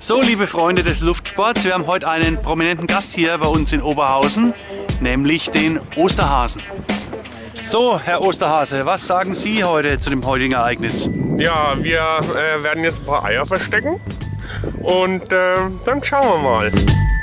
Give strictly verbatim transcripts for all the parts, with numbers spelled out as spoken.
So, liebe Freunde des Luftsports, wir haben heute einen prominenten Gast hier bei uns in Oberhausen, nämlich den Osterhasen. So, Herr Osterhase, was sagen Sie heute zu dem heutigen Ereignis? Ja, wir äh, werden jetzt ein paar Eier verstecken und äh, dann schauen wir mal.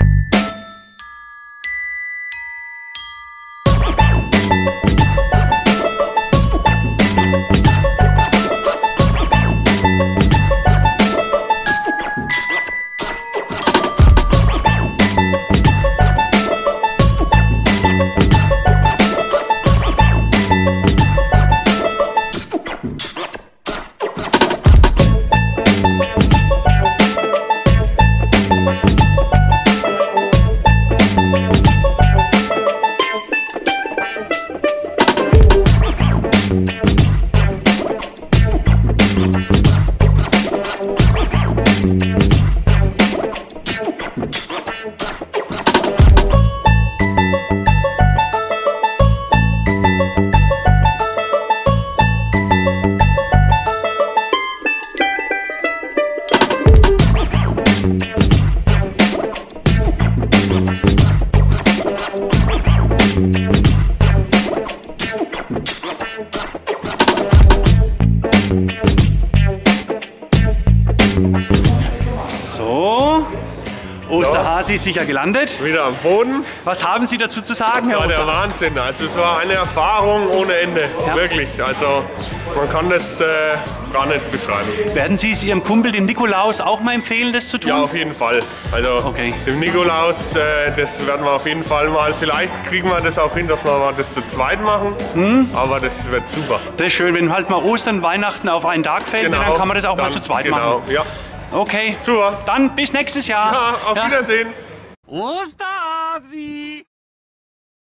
So, Osterhase ist sicher gelandet. Wieder am Boden. Was haben Sie dazu zu sagen, Das Herr war der Osterhase? Wahnsinn. Also es war eine Erfahrung ohne Ende. Ja. Wirklich. Also man kann das äh, gar nicht beschreiben. Werden Sie es Ihrem Kumpel, dem Nikolaus, auch mal empfehlen, das zu tun? Ja, auf jeden Fall. Also Okay. dem Nikolaus, äh, das werden wir auf jeden Fall mal. Vielleicht kriegen wir das auch hin, dass wir mal das zu zweit machen. Hm? Aber das wird super. Das ist schön, wenn halt mal Ostern, Weihnachten auf einen Tag fällt, dann kann man das auch mal Dann- zu zweit genau, machen. Ja. Okay, Super. dann bis nächstes Jahr. Ja, auf Ja. Wiedersehen. Osterhasi!